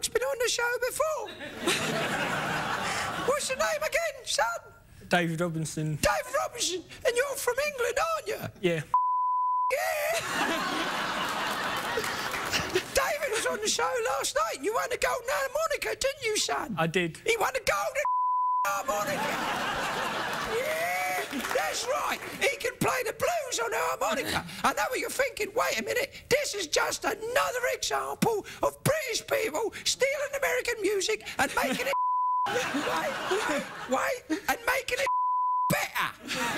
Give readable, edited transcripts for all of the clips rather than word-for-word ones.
bloke's been on the show before. What's your name again, son? David Robinson. David Robinson. And you're from England, aren't you? Yeah. Yeah! David was on the show last night. You won the golden harmonica, didn't you, son? I did. He won the golden harmonica. Yeah, that's right. He can play the blues on the harmonica. I know what you're thinking. Wait a minute. This is just another example of British people stealing American music and making it wait, and making it better.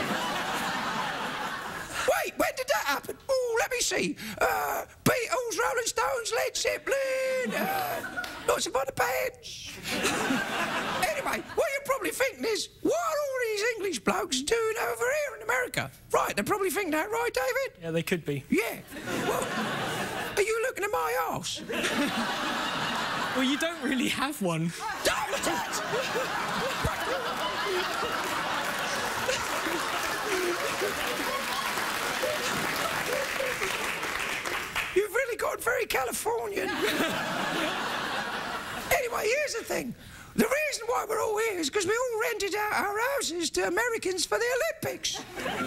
Wait, when did that happen? Oh, let me see. Beatles, Rolling Stones, Led Zeppelin, lots of other bands. Anyway, what you're probably thinking is, what are all these English blokes doing over here in America? Right, they're probably thinking that, right, David? Yeah, they could be. Yeah. Well, are you looking at my arse? Well, you don't really have one. Don't touch! You've really got very Californian. Anyway, here's the thing. The reason why we're all here is because we all rented out our houses to Americans for the Olympics.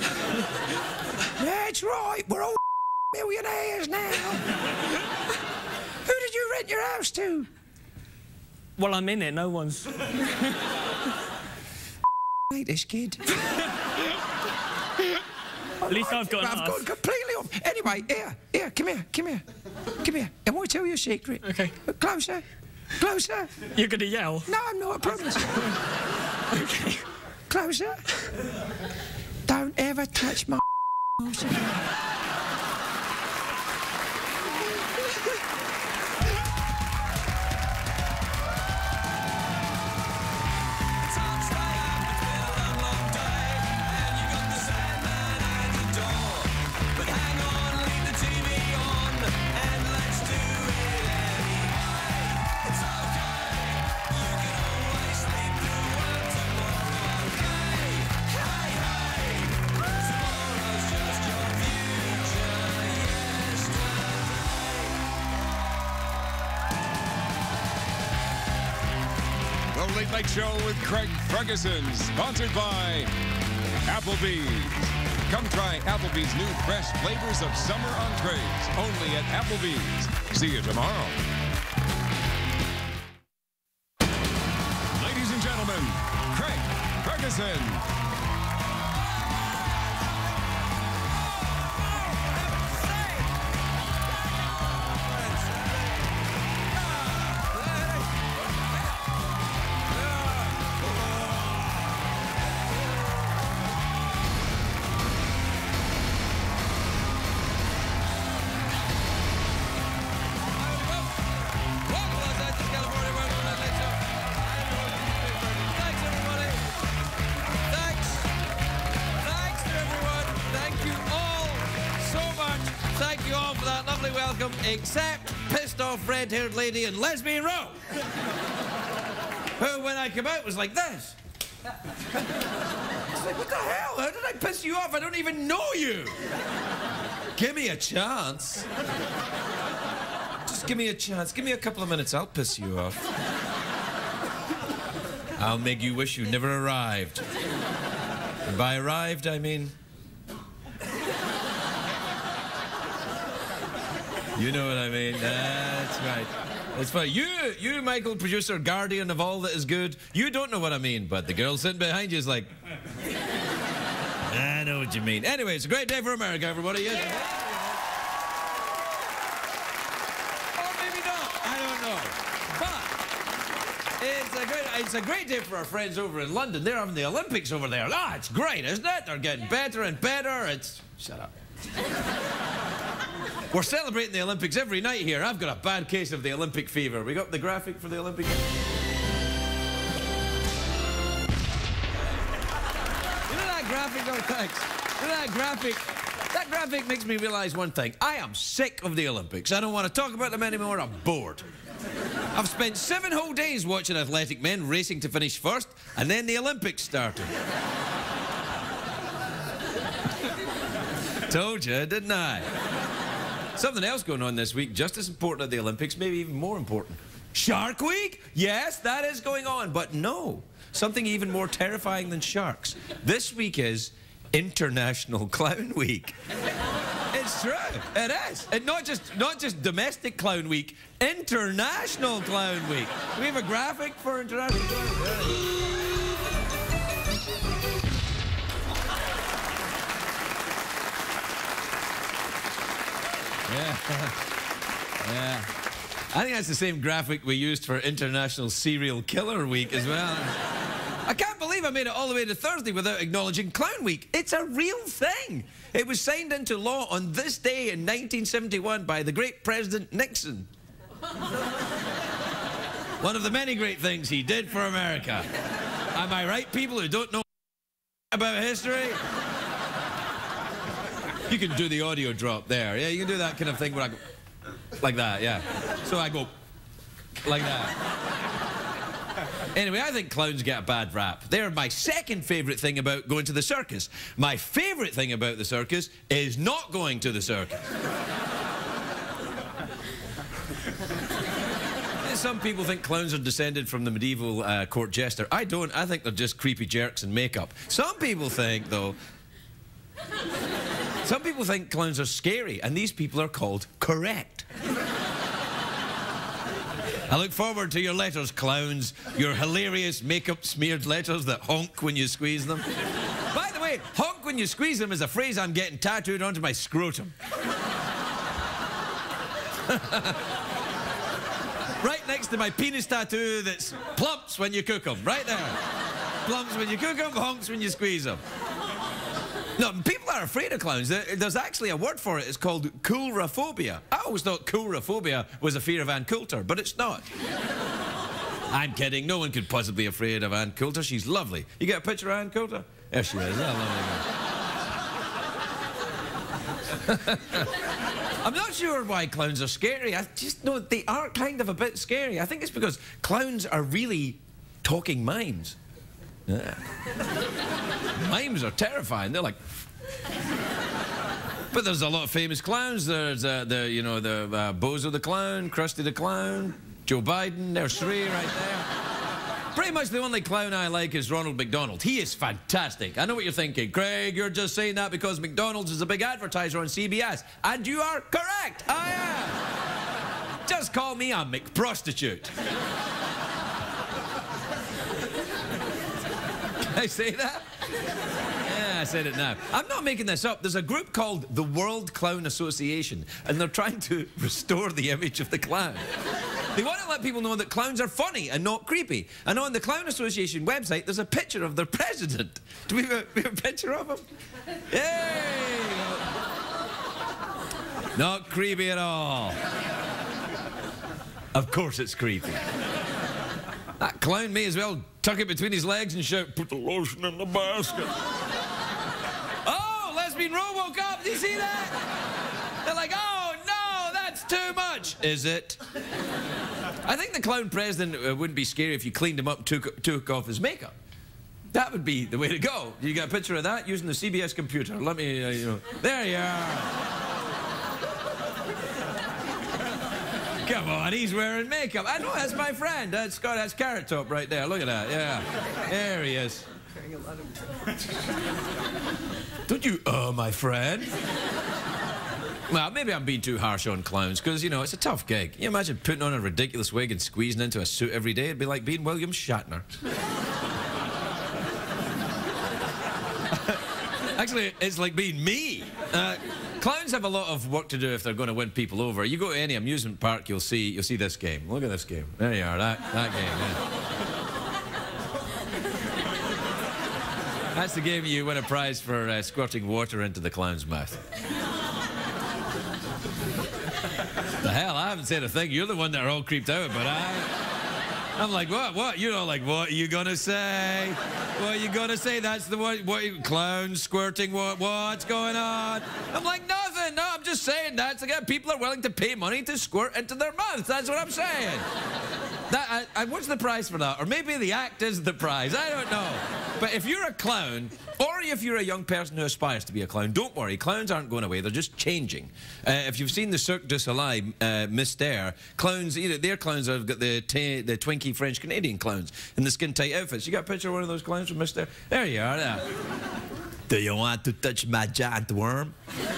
That's right, we're all millionaires now. Who did you rent your house to? Well, I'm in it. No one's... Hate this kid. At least I've got I've gone completely off. Anyway, here, come here. I want to tell you a secret. Okay. Closer. You're going to yell? No, I'm not, I promise. Okay. Closer. Don't ever touch my The Late Night Show with Craig Ferguson, sponsored by Applebee's. Come try Applebee's new fresh flavors of summer entrees, only at Applebee's. See you tomorrow. Ladies and gentlemen, Craig Ferguson. Welcome, except pissed-off red-haired lady in Lesbian Row, who, when I came out, was like this. It's like, what the hell? How did I piss you off? I don't even know you. Give me a chance. Just give me a chance. Give me a couple of minutes. I'll piss you off. I'll make you wish you never arrived. And by arrived, I mean... You know what I mean? That's right. That's fine. You, Michael, producer, guardian of all that is good, you don't know what I mean, but the girl sitting behind you is like... I know what you mean. Anyway, it's a great day for America, everybody. Yeah. Or maybe not. I don't know. But it's a great day for our friends over in London. They're having the Olympics over there. Ah, it's great, isn't it? They're getting better and better. It's... Shut up. We're celebrating the Olympics every night here. I've got a bad case of the Olympic fever. We got the graphic for the Olympics? You know that graphic? Oh, thanks. You know that graphic? That graphic makes me realise one thing. I am sick of the Olympics. I don't want to talk about them anymore. I'm bored. I've spent 7 whole days watching athletic men racing to finish first, and then the Olympics started. Told you, didn't I? Something else going on this week, just as important as the Olympics, maybe even more important. Shark Week? Yes, that is going on. But no, something even more terrifying than sharks. This week is International Clown Week. It's true. It is. And not just domestic clown week, International Clown Week. Do we have a graphic for International Clown Week? Yeah. I think that's the same graphic we used for International Serial Killer Week as well. I can't believe I made it all the way to Thursday without acknowledging Clown Week. It's a real thing. It was signed into law on this day in 1971 by the great President Nixon. One of the many great things he did for America. Am I right, people who don't know about history? You can do the audio drop there. Yeah, you can do that kind of thing where I go like that, yeah. So I go like that. Anyway, I think clowns get a bad rap. They're my second favourite thing about going to the circus. My favourite thing about the circus is not going to the circus. Some people think clowns are descended from the medieval court jester. I don't. I think they're just creepy jerks in makeup. Some people think, though... Some people think clowns are scary, and these people are called correct. I look forward to your letters, clowns. Your hilarious makeup-smeared letters that honk when you squeeze them. By the way, honk when you squeeze them is a phrase I'm getting tattooed onto my scrotum. Right next to my penis tattoo that's plumps when you cook them. Right there. Plumps when you cook them, honks when you squeeze them. No, people are afraid of clowns. There's actually a word for it. It's called coulrophobia. I always thought coulrophobia was a fear of Ann Coulter, but it's not. I'm kidding. No one could possibly be afraid of Ann Coulter. She's lovely. You get a picture of Ann Coulter? There she is. I'm not sure why clowns are scary. I just know they are kind of a bit scary. I think it's because clowns are really talking mimes. Yeah. Mimes are terrifying. They're like... But there's a lot of famous clowns. There's Bozo the Clown, Krusty the Clown, Joe Biden. There's three right there. Pretty much the only clown I like is Ronald McDonald. He is fantastic. I know what you're thinking. Craig, you're just saying that because McDonald's is a big advertiser on CBS. And you are correct. I am. Just call me a McProstitute. Can I say that? Yeah, I said it now. I'm not making this up. There's a group called the World Clown Association, and they're trying to restore the image of the clown. They want to let people know that clowns are funny and not creepy. And on the Clown Association website, there's a picture of their president. Do we have a picture of him? Yay! Not creepy at all. Of course it's creepy. That clown may as well tuck it between his legs and shout, "Put the lotion in the basket." Oh, Lesbian Row woke up. Do you see that? They're like, oh, no, that's too much. Is it? I think the clown president wouldn't be scary if you cleaned him up and took off his makeup. That would be the way to go. You got a picture of that using the CBS computer. Let me, There you are. Come on, he's wearing makeup. I know, that's my friend. That's Carrot Top right there. Look at that, yeah. There he is. Don't you, my friend? Well, maybe I'm being too harsh on clowns, because, it's a tough gig. Can you imagine putting on a ridiculous wig and squeezing into a suit every day? It'd be like being William Shatner. Actually, it's like being me. Clowns have a lot of work to do if they're going to win people over. You go to any amusement park, you'll see this game. Look at this game. There you are, that game. Yeah. That's the game you win a prize for squirting water into the clown's mouth. The hell, I haven't said a thing. You're the one that are all creeped out, but I'm like, what? You're all like, what are you gonna say? What are you gonna say? That's the one. What? Clowns squirting? What's going on? I'm like, nothing. No, I'm just saying that's again. People are willing to pay money to squirt into their mouths. That's what I'm saying. What's the prize for that? Or maybe the act is the prize. I don't know. But if you're a clown, or if you're a young person who aspires to be a clown, don't worry. Clowns aren't going away. They're just changing. If you've seen the Cirque du Soleil, Mystère, clowns, their clowns have got the twinky French-Canadian clowns in the skin-tight outfits. You got a picture of one of those clowns from Mystère? There you are. There. Do you want to touch my giant worm?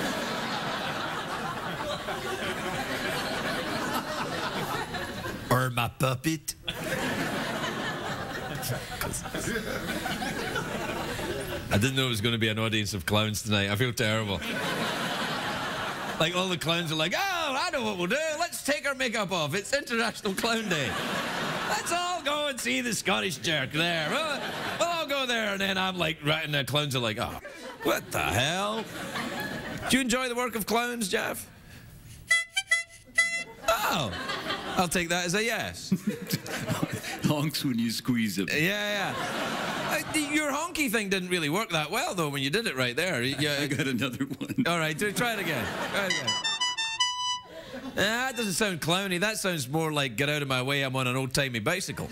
Or my puppet? I didn't know it was going to be an audience of clowns tonight. I feel terrible. Like, all the clowns are like, oh, I know what we'll do. Let's take our makeup off. It's International Clown Day. Let's all go and see the Scottish jerk there. We'll all go there. And then I'm like, right, and the clowns are like, oh, what the hell? Do you enjoy the work of clowns, Jeff? Oh, I'll take that as a yes. Honks when you squeeze them. Yeah. Your honky thing didn't really work that well, though, when you did it right there. I got another one. All right, try it again. That doesn't sound clowny. That sounds more like, get out of my way, I'm on an old-timey bicycle.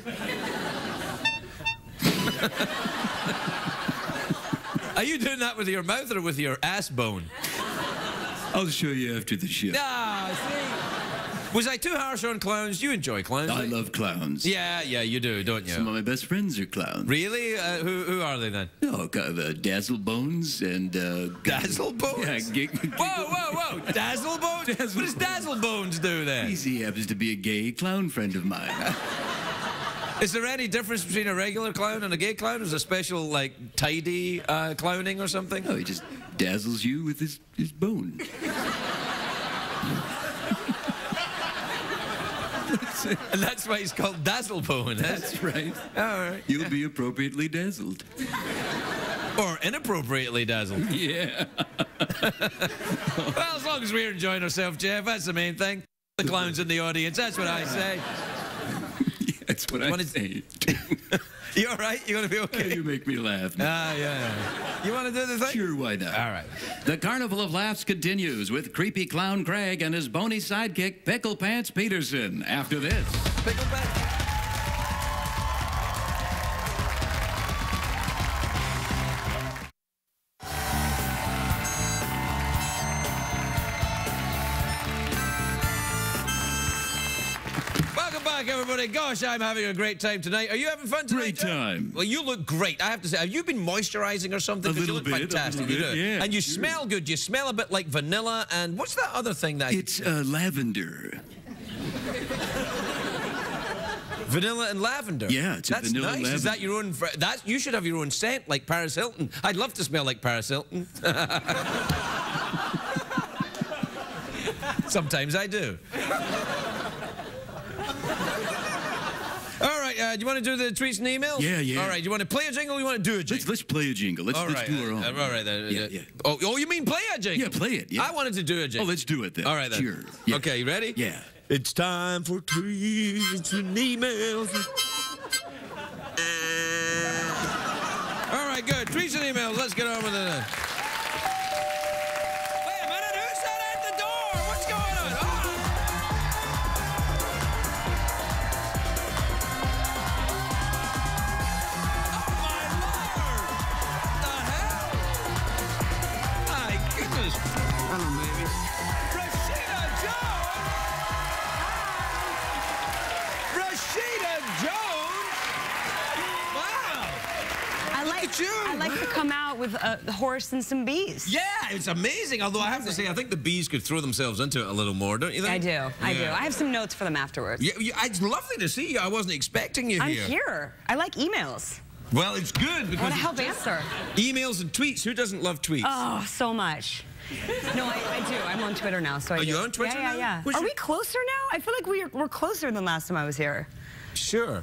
Are you doing that with your mouth or with your ass bone? I'll show you after the show. Ah, see? Was I too harsh on clowns? You enjoy clowns. I love clowns. Yeah, you do, don't you? Some of my best friends are clowns. Really? Who are they then? Oh, kind of Dazzle Bones and... Dazzle Bones? Yeah, Whoa. Dazzle Bones? What does Dazzle Bones do then? He happens to be a gay clown friend of mine. Is there any difference between a regular clown and a gay clown? Is there a special, like, tidy clowning or something? Oh, he just dazzles you with his bone. And that's why he's called Dazzlebone, eh? That's right. All right. You'll be appropriately dazzled. Or inappropriately dazzled. Yeah. Well, as long as we're enjoying ourselves, Jeff, that's the main thing. The clowns in the audience, that's what I say. Yeah, that's what I say. You all right? You going to be okay? You make me laugh. Yeah. You want to do the thing? Sure, why not? All right. The Carnival of Laughs continues with creepy clown Craig and his bony sidekick, Pickle Pants Peterson, after this. Pickle Pants. Everybody, gosh, I'm having a great time tonight. Are you having fun tonight? Great time. Well, you look great. I have to say, have you been moisturizing or something? A little you look bit, fantastic. a little bit, yeah. And you smell good. You smell a bit like vanilla. And what's that other thing that? It's lavender. Vanilla and lavender. Yeah, it's That's vanilla nice. lavender. Is that your own? You should have your own scent, like Paris Hilton. I'd love to smell like Paris Hilton. Sometimes I do. All right, do you want to do the tweets and emails? Yeah. All right, do you want to play a jingle or you want to do a jingle? Let's play a jingle. Let's do our own. All right, then. Yeah. Oh, you mean play a jingle? Yeah, play it. Yeah. I wanted to do a jingle. Oh, let's do it then. All right, then. Sure. Yeah. Okay, you ready? Yeah. It's time for tweets and emails. All right, good. Tweets and emails. Let's get on with it. Wait a minute. Who's that at the door? What's going on? Oh. Hello, baby. Rashida Jones! Rashida Jones! Wow! I like to come out with a horse and some bees. Yeah, it's amazing. Although I have to say, I think the bees could throw themselves into it a little more, don't you think? I do. I have some notes for them afterwards. Yeah, it's lovely to see you. I wasn't expecting you here. I'm here. I like emails. Well, it's good because I want to help answer. Emails and tweets. Who doesn't love tweets? Oh, so much. No, I do. I'm on Twitter now, so I do. Are you on Twitter now? Yeah. Are we closer now? I feel like we're closer than last time I was here. Sure.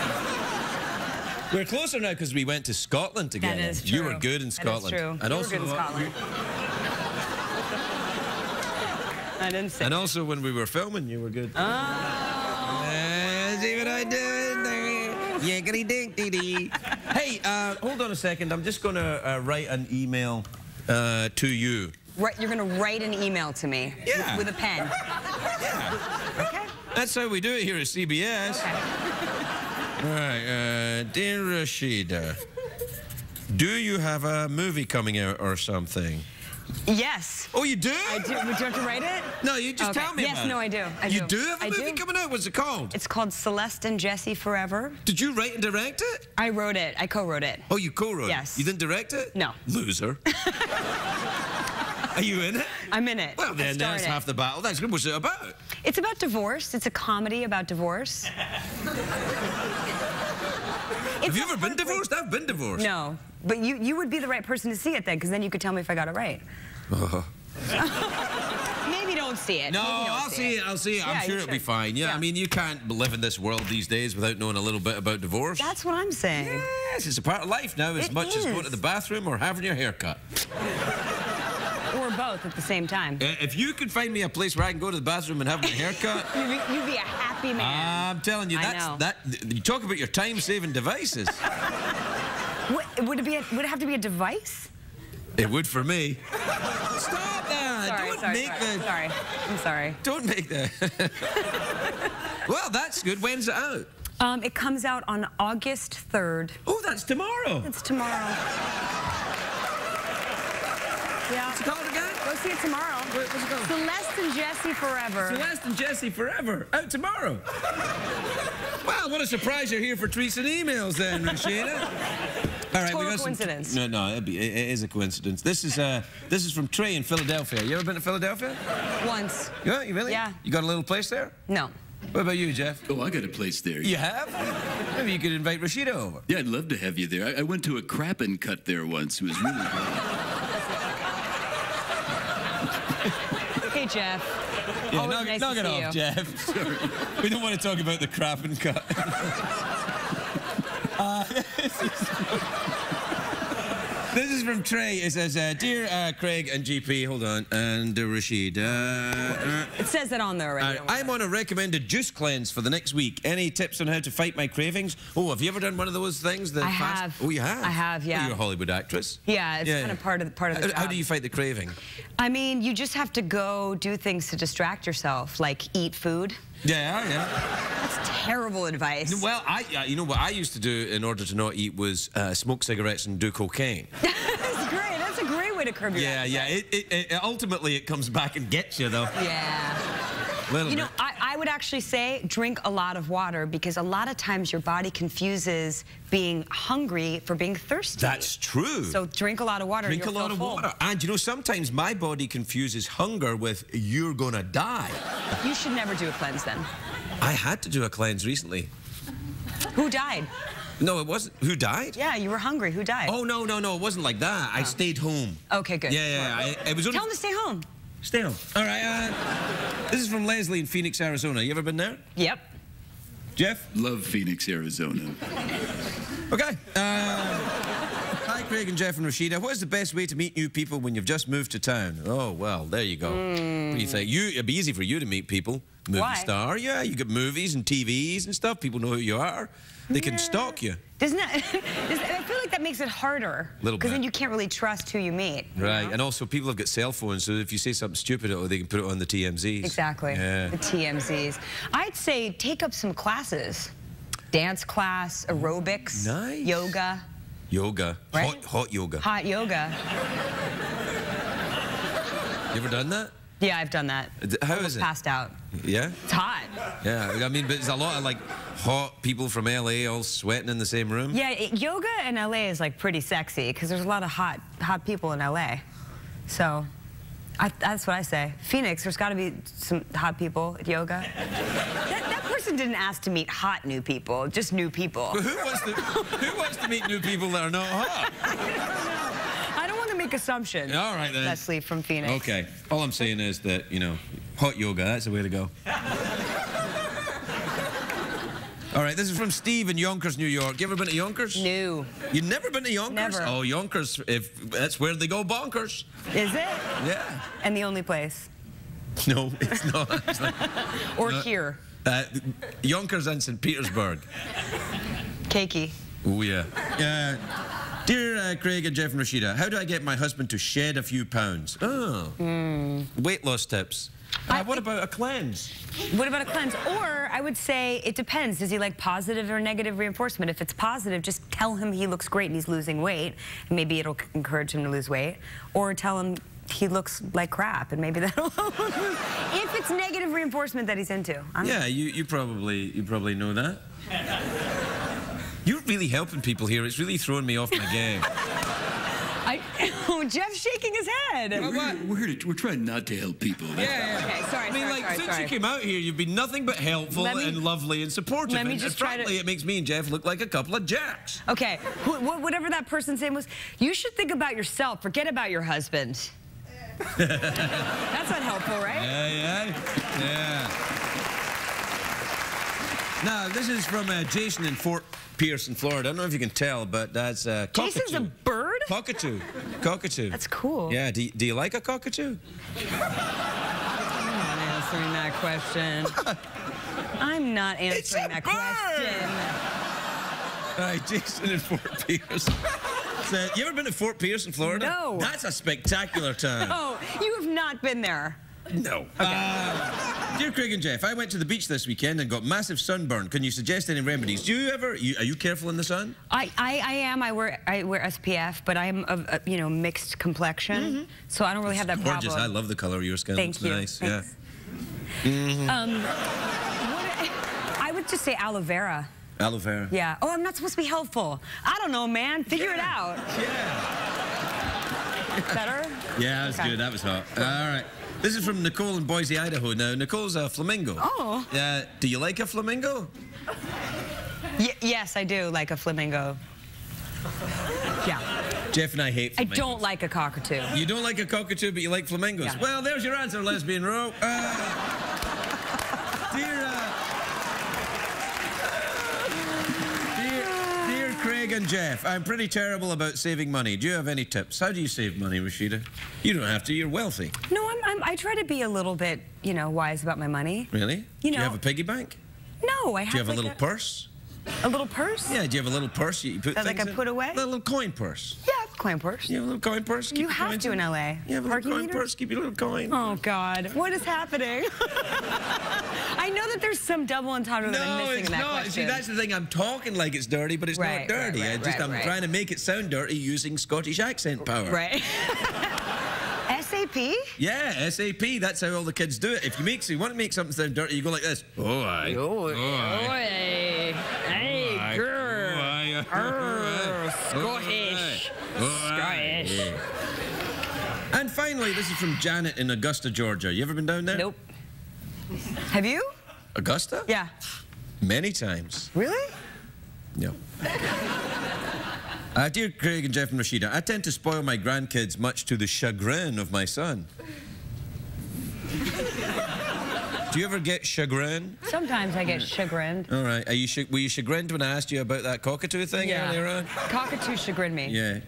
We're closer now because we went to Scotland together. That is true. You were good in Scotland. That is true. And you were good in Scotland. I didn't say. And also when we were filming, you were good. Oh. See what I did? Yiggity dink dee dee. Hey, hold on a second. I'm just going to write an email to you. Right, you're going to write an email to me with a pen. Yeah. Okay. That's how we do it here at CBS. All right, dear Rashida, do you have a movie coming out or something? Yes. Oh, you do? I do. Would you have to write it? No, you just Okay. tell me Yes, about it. no, I do. You do have a I movie do. coming out? What's it called? It's called Celeste and Jesse Forever. Did you write and direct it? I wrote it. I co-wrote it. Oh, you co-wrote Yes. it? You didn't direct it? No. Loser. Are you in it? I'm in it. Well, I then starred that's it. half the battle. That's good. What's it about? It's about divorce. It's a comedy about divorce. Have you ever been divorced? I've been divorced. No, but you would be the right person to see it then, because then you could tell me if I got it right. Maybe don't see it. No, Maybe don't I'll see it. I'll see it. Yeah, I'm sure you it'll be should. fine. Yeah, Yeah. I mean, you can't live in this world these days without knowing a little bit about divorce. That's what I'm saying. Yes, it's a part of life now, as It much as going to is. the bathroom or having your hair cut. Or both at the same time. If you could find me a place where I can go to the bathroom and have my hair cut, You'd be a happy man. I'm telling you, I that's know. that. You talk about your time-saving devices. Would it have to be a device? It would for me. Stop that! Sorry. I'm sorry. Don't make that. Well, that's good. When's it out? It comes out on August 3rd. Oh, that's tomorrow. It's tomorrow. Yeah. What's it called again? Go see it tomorrow. What's it called? Celeste and Jesse Forever. Celeste and Jesse Forever. Out tomorrow. Well, what a surprise you're here for tweets and emails then, Rashida. All right, Total we got coincidence. No, it is a coincidence. This is from Trey in Philadelphia. You ever been to Philadelphia? Once. Yeah, you really? Yeah. You got a little place there? No. What about you, Jeff? Oh, I got a place there. You have? Maybe you could invite Rashida over. Yeah, I'd love to have you there. I went to a Crappin' Cut there once. It was really good. Hey, Jeff. Yeah, Always nice knock to it see off, you. Jeff. Sorry. We don't want to talk about the crap and cut. This is from Trey. It says, Dear Craig and GP, hold on, and Rashid. It says it on there already. I'm on a recommended juice cleanse for the next week. Any tips on how to fight my cravings? Oh, have you ever done one of those things? I have. Oh, you have? I have, yeah. Oh, you're a Hollywood actress. Yeah, it's kind of part of the job. How do you fight the craving? I mean, you just have to go do things to distract yourself, like eat food. Yeah. That's terrible advice. Well, you know what I used to do in order to not eat was smoke cigarettes and do cocaine. That's great. That's a great way to curb your appetite. It ultimately it comes back and gets you though. Yeah. Little You know, bit. I would actually say drink a lot of water, because a lot of times your body confuses being hungry for being thirsty. That's true. So drink a lot of water. Drink a you'll lot feel of full. water. And you know, sometimes my body confuses hunger with you're gonna die. You should never do a cleanse then. I had to do a cleanse recently. Who died? No, it wasn't. Who died? Yeah, you were hungry. Who died? Oh, no, it wasn't like that. I stayed home. Okay, good. Yeah. It was only... Tell him to stay home. Stay home. All right, this is from Leslie in Phoenix, Arizona. You ever been there? Yep. Jeff? Love Phoenix, Arizona. Okay. Hi, Craig and Jeff and Rashida. What is the best way to meet new people when you've just moved to town? Oh, well, there you go. What do you think? It'd be easy for you to meet people. Movie Why? star. Yeah, you get movies and TVs and stuff. People know who you are. They can stalk you. Doesn't that, I feel like that makes it harder. Little Because bit. then you can't really trust who you meet. you Right, know? and also people have got cell phones, so if you say something stupid, they can put it on the TMZs. Exactly. Yeah. The TMZs. I'd say take up some classes. Dance class, aerobics, Nice. yoga. Yoga. Right? Hot yoga. Hot yoga. You ever done that? Yeah, I've done that. How Almost is it? Passed out. Yeah? It's hot. Yeah, I mean, but there's a lot of, like, hot people from LA all sweating in the same room. Yeah, yoga in LA is like pretty sexy because there's a lot of hot people in LA. So that's what I say. Phoenix, there's got to be some hot people at yoga. That person didn't ask to meet hot new people, just new people. But who wants to meet new people that are not hot? I don't want to make assumptions. All right, then. Leslie from Phoenix. Okay. All I'm saying is that, you know, hot yoga, that's the way to go. All right, this is from Steve in Yonkers, New York. You ever been to Yonkers? New. You've never been to Yonkers? Never. Oh, Yonkers, that's where they go bonkers. Is it? Yeah. And the only place. No, it's not. It's not. Or here. Yonkers and St. Petersburg. Cakey. Oh, yeah. Dear Craig and Jeff and Rashida, how do I get my husband to shed a few pounds? Oh. Weight loss tips. What about a cleanse? What about a cleanse? Or I would say it depends. Does he like positive or negative reinforcement? If it's positive, just tell him he looks great and he's losing weight. And maybe it'll encourage him to lose weight. Or tell him he looks like crap, and maybe that'll if it's negative reinforcement that he's into. Yeah, you probably know that. You're really helping people here. It's really throwing me off my game. Oh, Jeff's shaking his head. We're trying not to help people. Yeah. Okay, sorry. I mean, since you came out here, you've been nothing but helpful and lovely and supportive. Let me just frankly, it makes me and Jeff look like a couple of jacks. Okay, whatever that person's name was, you should think about yourself. Forget about your husband. That's not helpful, right? Yeah. Now, this is from Jason in Fort Pierce in Florida. I don't know if you can tell, but that's cockatoo. Jason's a bird? Cockatoo. That's cool. Yeah, do you like a cockatoo? I'm not answering that question. I'm not answering that question. All right, Jason in Fort Pierce. So, you ever been to Fort Pierce in Florida? No. That's a spectacular town. No, you have not been there. No. Okay. Dear Craig and Jeff, I went to the beach this weekend and got massive sunburn. Can you suggest any remedies? Do you ever? Are you careful in the sun? I am. I wear SPF, but I'm of mixed complexion, so I don't really have that problem. Gorgeous. I love the color of your skin. Thank you. Nice. Thanks. Yeah. I would just say aloe vera. Aloe vera. Yeah. Oh, I'm not supposed to be helpful. I don't know, man. Figure it out. Yeah. Better? Yeah, that was good. That was hot. All right. This is from Nicole in Boise, Idaho. Now, Nicole's a flamingo. Oh. Do you like a flamingo? Yes, I do like a flamingo. Yeah. Jeff and I hate flamingos. I don't like a cockatoo. You don't like a cockatoo, but you like flamingos. Yeah. Well, there's your answer, Lesbian Row. Dear Craig and Jeff, I'm pretty terrible about saving money. Do you have any tips? How do you save money, Rashida? You don't have to. You're wealthy. No, I try to be a little bit, wise about my money. Really? Do you have a piggy bank? No, I have. Do you have a little purse? A little purse? Yeah, do you have a little purse you put things in? put away? A little coin purse. Yeah, I have a coin purse. You have a little coin purse? You have to in L.A. You have a little coin purse, keep your little coin. Oh, God. What is happening? I know that there's some double entendre that I'm missing in that question. See, that's the thing. I'm talking like it's dirty, but it's not dirty. I'm trying to make it sound dirty using Scottish accent power. Right. SAP? Yeah, SAP. That's how all the kids do it. If you want to make something sound dirty, you go like this. Oh, aye. Oh, aye. Hey, girl. Scottish. Scottish. And finally, this is from Janet in Augusta, Georgia. You ever been down there? Nope. Have you? Augusta? Yeah. Many times. Really? No. Dear Craig and Jeff and Rashida, I tend to spoil my grandkids much to the chagrin of my son. Do you ever get chagrin? Sometimes I get chagrined. All right. Were you chagrined when I asked you about that cockatoo thing earlier on? Cockatoo chagrined me. Yeah.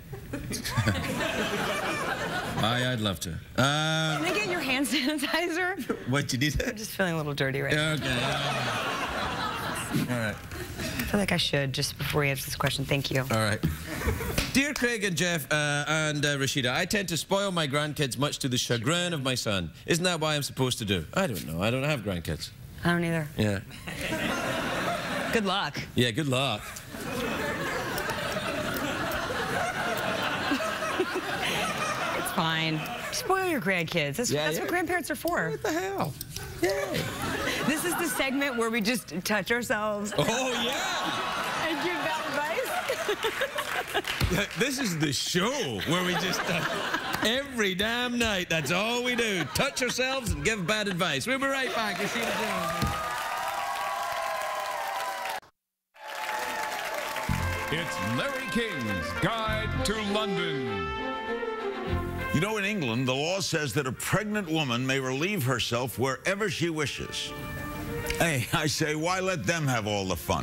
I'd love to. Can I get your hand sanitizer? What, you need it? I'm just feeling a little dirty right now. Okay. All right. I feel like I should just before you answer this question. Thank you. All right. Dear Craig and Jeff and Rashida, I tend to spoil my grandkids much to the chagrin of my son. Isn't that what I'm supposed to do? I don't know. I don't have grandkids. I don't either. Yeah. Good luck. Yeah, good luck. It's fine. Spoil your grandkids. That's what grandparents are for. What the hell? Yay. This is the segment where we just touch ourselves. Oh, yeah. And give bad advice. This is the show where we just every damn night. That's all we do. Touch ourselves and give bad advice. We'll be right back. Rashida Jones. It's Larry King's Guide to London. You know, in England, the law says that a pregnant woman may relieve herself wherever she wishes. Hey, I say, why let them have all the fun?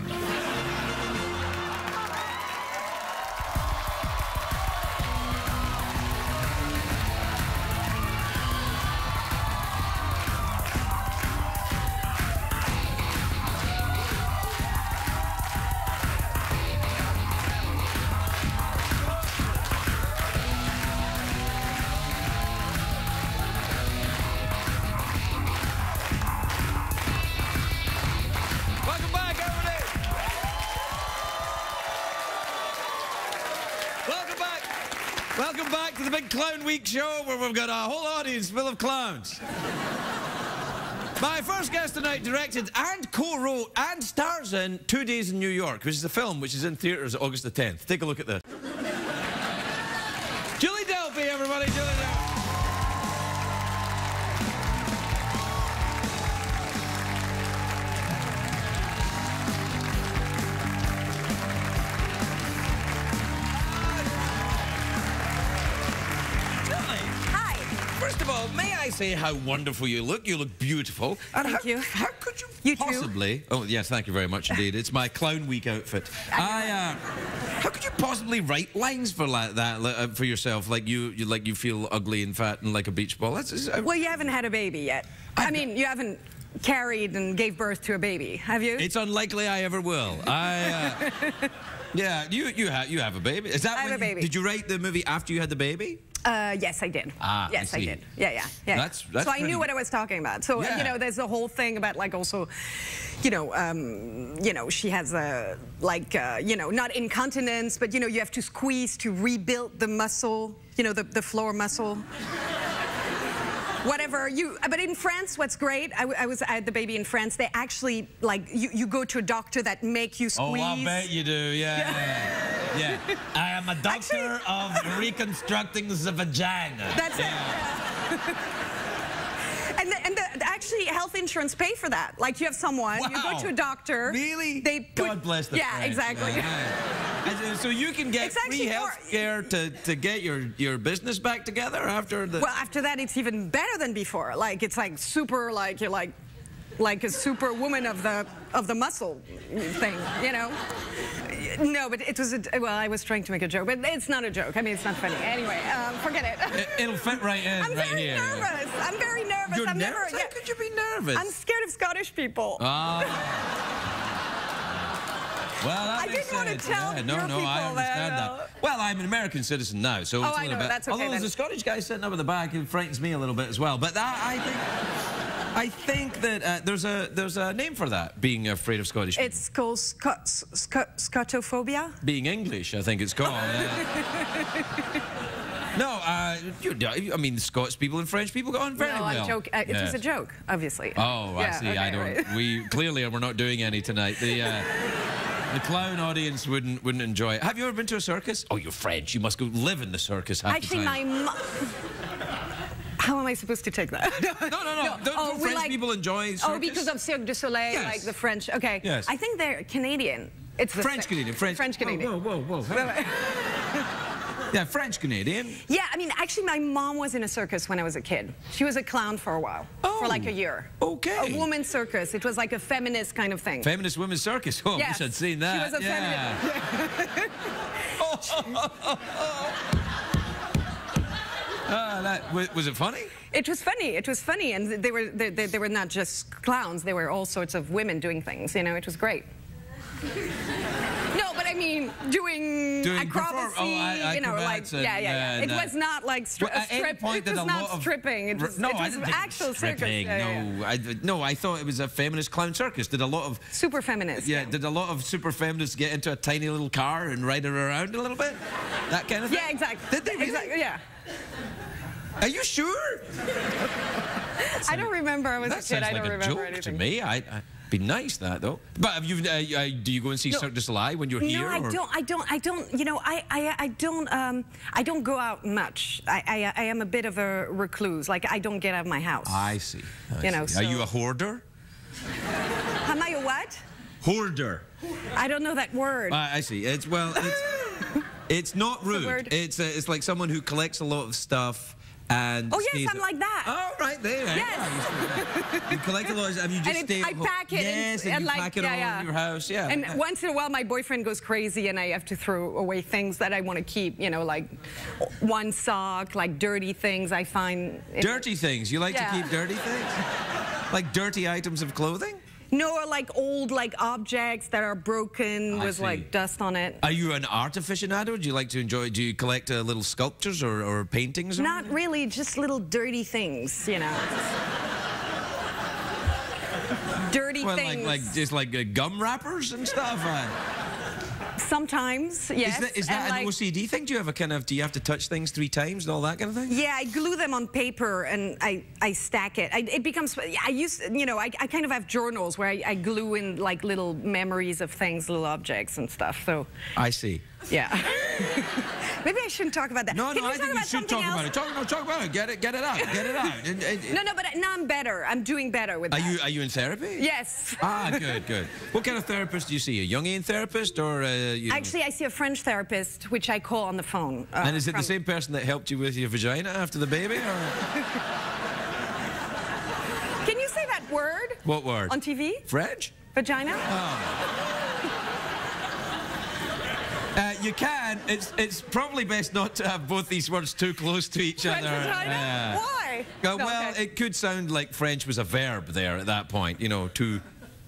to the Big Clown Week show where we've got a whole audience full of clowns. My first guest tonight directed and co-wrote and stars in 2 Days in New York, which is a film which is in theatres August the 10th. Take a look at this. Julie Delpy, everybody, Julie Delpy. First of all, may I say how wonderful you look? You look beautiful. And Thank you. How could you, You possibly... too. Oh, yes, thank you very much indeed. It's my Clown Week outfit. How could you possibly write lines for like that for yourself? Like you feel ugly and fat and like a beach ball? Well, you haven't had a baby yet. I mean, you haven't carried and gave birth to a baby, have you? It's unlikely I ever will. Yeah, you have a baby. Is that I have a baby. Did you write the movie after you had the baby? Yes, I did. Ah, yes, I I see. did. Yeah. That's so I knew what I was talking about. So Yeah. you know, there's the whole thing about like also, she has a not incontinence, but you have to squeeze to rebuild the muscle, the floor muscle. Whatever but in France, what's great, I had the baby in France. They actually you go to a doctor that make you squeeze. Oh, I bet you do. Yeah. I am a doctor of reconstructing the vagina. That's it. And actually, health insurance pay for that. Like, you have someone, you go to a doctor. Really? They put, God bless the Yeah, French. exactly. Yeah. So you can get It's actually free health care to get your business back together after the... Well, after that, it's even better than before. Like, it's like super, like, you're like a super woman of the muscle thing, No, but it was I was trying to make a joke, but it's not a joke. I mean, it's not funny. Anyway, forget it. It'll fit right in I'm right very here. nervous. I'm very nervous. You're I'm nervous? never. How could you be nervous? I'm scared of Scottish people. Well, that I makes didn't want to sense. tell Yeah, your no, I people understand that. that. Well, I'm an American citizen now, so it's a I little know, bit... that's okay Although there's then. a Scottish guy sitting up in the back who frightens me a little bit as well. But that, I think that there's a name for that, being afraid of Scottish people. It's called Scotophobia. Being English, I think it's called. No, I mean, Scots people and French people got on very No, well. I'm joking. It was a joke, obviously. Oh, I see. Okay, I don't. right. We're not doing any tonight. The clown audience wouldn't enjoy it. Have you ever been to a circus? Oh, you're French. You must go live in the circus half Actually, the time. my How am I supposed to take that? No. Don't French people enjoy circus? Oh, because of Cirque du Soleil, Yes. like the French. Okay. Yes. I think they're Canadian. It's the French Canadian. French Canadian. Whoa. Yeah, French Canadian. Yeah, I mean, actually, my mom was in a circus when I was a kid. She was a clown for a while, for like a year. Okay. A woman's circus. It was like a feminist kind of thing. Feminist women's circus. Oh, Yes. I wish I'd seen that. She was a feminist. Was it funny? It was funny. It was funny, and they were not just clowns. They were all sorts of women doing things. It was great. No, but I mean, doing acrobacy, acrobats and, It was not like strip. It was not stripping. It was, no, it I was didn't think actual circus. stripping. I thought it was a feminist clown circus. Did a lot of super feminist. Yeah, did a lot of super feminists get into a tiny little car and ride it around a little bit? That kind of thing. Yeah, exactly. Did they really? Exactly. Yeah. Are you sure? I don't remember. I was a kid. I don't remember joke anything. to me. I'd be nice that though. But have you? Do you go and see Cirque du Soleil when you're here? No, I don't. I don't go out much. I am a bit of a recluse. Like, I don't get out of my house. I see. So Are you a hoarder? Am I a what? Hoarder. I don't know that word. I see. It's not rude. It's like someone who collects a lot of stuff. And oh yes, I'm like that. Oh right there. Yes. You collect a lot of, and you just stay. I pack it. Yes, and you like, pack it all in your house. Yeah. And once in a while, my boyfriend goes crazy, and I have to throw away things that I want to keep. Like one sock, like dirty things I find. Dirty things. You like to keep dirty things? Like dirty items of clothing? No, or like old objects that are broken with like dust on it. Are you an art aficionado? Do you like to enjoy? Do you collect little sculptures or paintings? Not really, just little dirty things, Dirty things. Like just like gum wrappers and stuff. Sometimes, yes. Is that and, an like, OCD thing? Do you have a kind of, do you have to touch things 3 times and all that kind of thing? Yeah, I glue them on paper and I stack it. It becomes, I kind of have journals where I glue in like little memories of things, little objects and stuff, so. I see. Yeah. Maybe I shouldn't talk about that. No, Can no, we I talk think you about should something talk else? about it. Talk about it. Get it out. Get it out. No, but now I'm better. I'm doing better with that. Are you in therapy? Yes. Ah, good. What kind of therapist do you see? A Jungian therapist or Actually, I see a French therapist, which I call on the phone. And is it the same person that helped you with your vagina after the baby? Or? Can you say that word? What word? On TV? French? Vagina? You can. It's probably best not to have both these words too close to each French other. vagina? Why? No, Well, okay. it could sound like French was a verb there at that point, you know, to...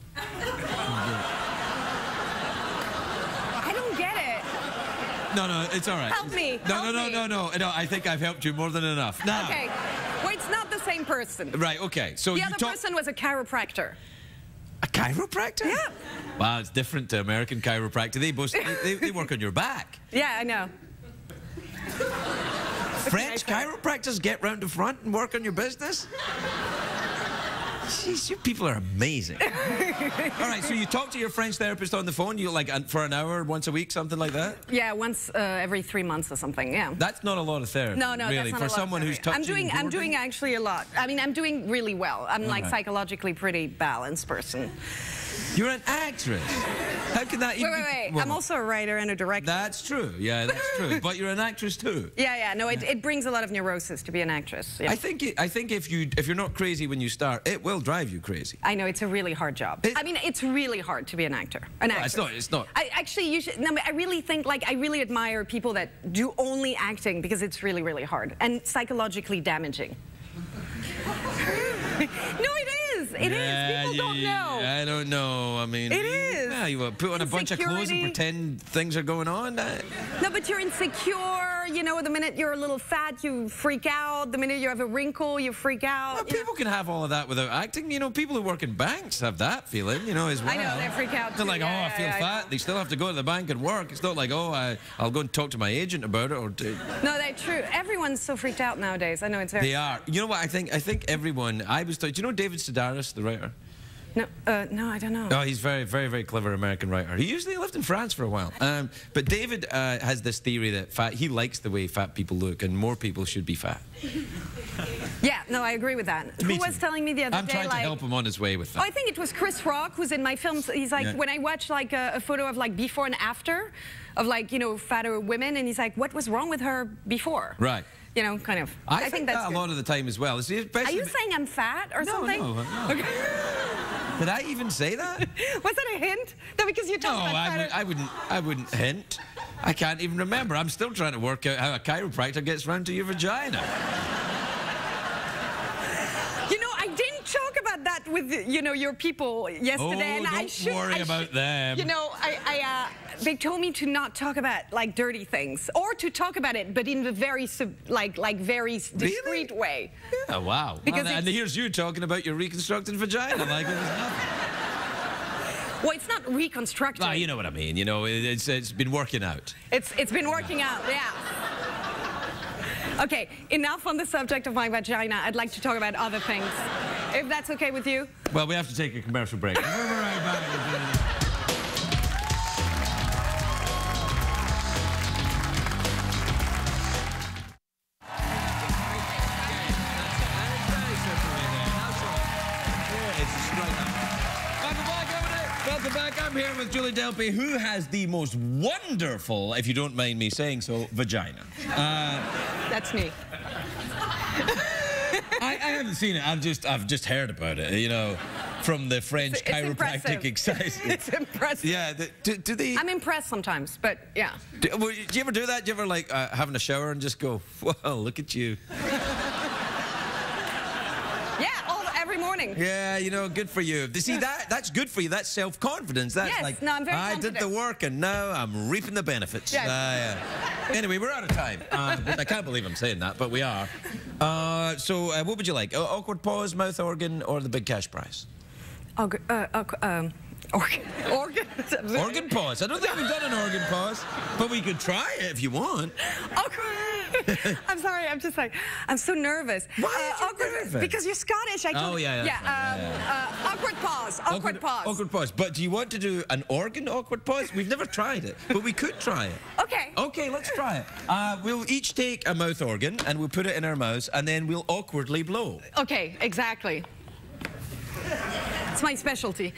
I don't get it. No, it's all right. Help me. No, I think I've helped you more than enough. Now, Okay. Well, it's not the same person. right, okay. So The you other talk... person was a chiropractor. A chiropractor? Yeah. Wow, it's different to American chiropractor. They work on your back. Yeah, I know. French chiropractors get round the front and work on your business? Jeez, you people are amazing. All right, so you talk to your French therapist on the phone, you like for an hour, once a week, something like that? Yeah, once every 3 months or something, yeah. That's not a lot of therapy, No, really, that's not for a lot someone of who's therapy. touching I'm doing actually a lot. I mean, I'm doing really well. I'm like right. psychologically pretty balanced person. You're an actress. How can that even... Wait. Well, I'm also a writer and a director. That's true, yeah, that's true. But you're an actress too. Yeah, no, it brings a lot of neurosis to be an actress. Yeah. I think if you're not crazy when you start, it will drive you crazy. I know, it's a really hard job. I mean, it's really hard to be an actor. It's not. I really think, like, I really admire people that do only acting because it's really, really hard and psychologically damaging. No, it is. It is. People don't know. I don't know. I mean, It is. Yeah, you put on a bunch of clothes and Insecurity. pretend things are going on. No, but you're insecure. You know, the minute you're a little fat, you freak out. The minute you have a wrinkle, you freak out. Well, people can have all of that without acting. You know, people who work in banks have that feeling, you know, as well. I know, they freak out They're too. like, Yeah, I feel yeah, I fat. know. They still have to go to the bank and work. It's not like, I'll go and talk to my agent about it. Or No, that's true. Everyone's so freaked out nowadays. I know, it's very... They are. You know what? I think everyone... Do you know David Sedaris, the writer? No, I don't know. Oh, he's very, very, very clever American writer. He usually lived in France for a while. But David has this theory that he likes the way fat people look, and more people should be fat. Yeah, no, I agree with that. Me Who was too. telling me the other I'm day, trying to like... help him on his way with Oh, that. I think it was Chris Rock who's in my films. He's like, Yeah. when I watch like a photo of like before and after of like, you know, fatter women, and he's like, what was wrong with her before? Right. You know, kind of. I think that's that a good. lot of the time as well. Are you saying I'm fat or something? No. Okay. Did I even say that? Was that a hint? No, because you No, talked about fatter. I wouldn't hint. I can't even remember. I'm still trying to work out how a chiropractor gets round to your vagina. You know, I didn't talk about that with, you know, your people yesterday. and I don't should, worry about them. You know, they told me to not talk about like dirty things, or to talk about it, but in a very very discreet way. Oh, wow. Because and here's you talking about your reconstructed vagina like it was nothing. Well, it's not reconstructed. Well, you know what I mean. You know, it's been working out. It's been working out, yeah. Okay, enough on the subject of my vagina. I'd like to talk about other things, if that's okay with you. Well, we have to take a commercial break. We're right back. Welcome back. I'm here with Julie Delpy, who has the most wonderful, if you don't mind me saying so, vagina. That's me. I haven't seen it. I've just heard about it. You know, from the French It's chiropractic exercise. It's impressive. Yeah. Do they? I'm impressed sometimes, but yeah. Do you ever do that? Do you ever like having a shower and just go, "Whoa, look at you"? Every morning. Yeah, you know, good for you. See, that's good for you. That's self-confidence. That's Yes, like, no, I'm very I did the confident. work and now I'm reaping the benefits. Yes. Yeah. Anyway, we're out of time. I can't believe I'm saying that, but we are. So what would you like? Awkward pause, mouth organ, or the big cash prize? Organ pause. I don't think we've done an organ pause, but we could try it if you want. Awkward. I'm sorry. I'm just like, I'm so nervous. Why are you nervous? Because you're Scottish. I told awkward pause. Awkward pause. Awkward pause. But do you want to do an organ awkward pause? We've never tried it, but we could try it. Okay. Okay, let's try it. We'll each take a mouth organ and we'll put it in our mouths and then we'll awkwardly blow. Okay, exactly. It's my specialty.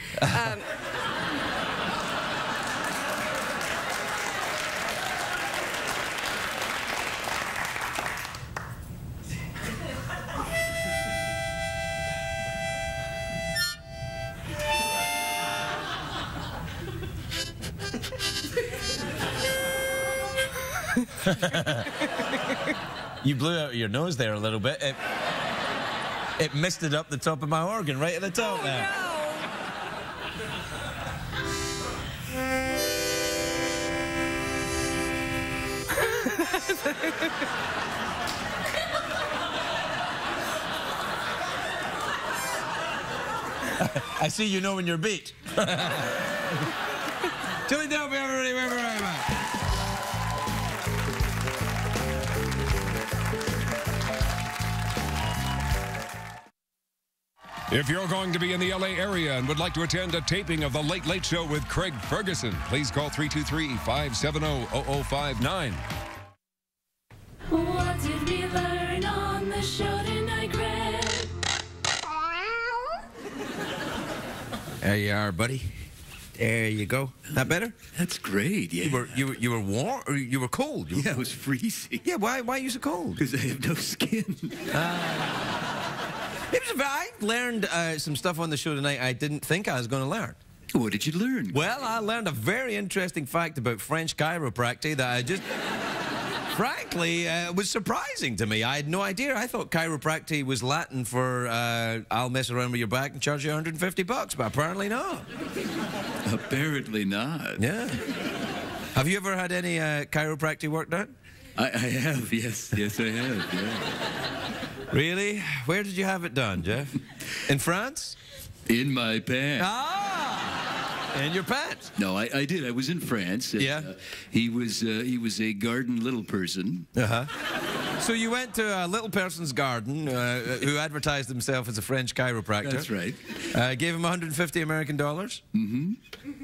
You blew out your nose there a little bit. It misted up the top of my organ right at the top there. No. I see you know when you're beat. Philadelphia, everybody, we're right back. If you're going to be in the LA area and would like to attend a taping of The Late Late Show with Craig Ferguson, please call 323-570-0059. What did we learn on the show tonight, Craig? There you are, buddy. There you go. That better? That's great, yeah. You were warm or you were cold? Yeah, I was freezing. Yeah, why are you so cold? Because I have no skin. I learned some stuff on the show tonight I didn't think I was going to learn. What did you learn? Well, I learned a very interesting fact about French chiropractic that I just, frankly, was surprising to me. I had no idea. I thought chiropractic was Latin for I'll mess around with your back and charge you $150, but apparently not. Apparently not. Yeah. Have you ever had any chiropractic work done? I have, yes. Yes, I have, yeah. Really? Where did you have it done, Jeff? In France? In my pants. Ah! In your pants? No, I did. I was in France. And, yeah. He was a garden little person. Uh-huh. So you went to a little person's garden who advertised himself as a French chiropractor. That's right. Gave him $150 American. Mm-hmm.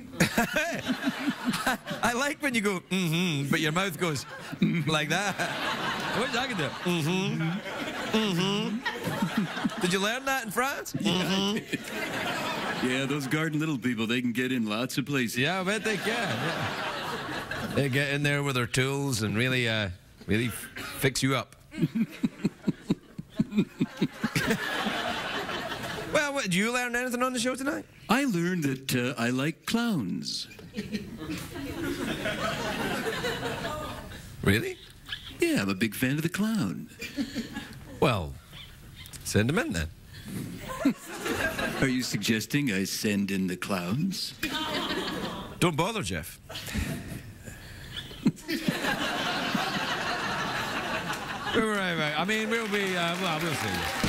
I like when you go, mm-hmm, but your mouth goes like that. I wish I could do it. Mm-hmm. Mm-hmm. Did you learn that in France? Mm-hmm. Yeah, those garden little people, they can get in lots of places. Yeah, I bet they can. Yeah. They get in there with their tools and really fix you up. Well, did you learn anything on the show tonight? I learned that I like clowns. Really? Yeah, I'm a big fan of the clown. Well, send them in then. Are you suggesting I send in the clowns? Don't bother, Jeff. Right. I mean, we'll be, we'll see.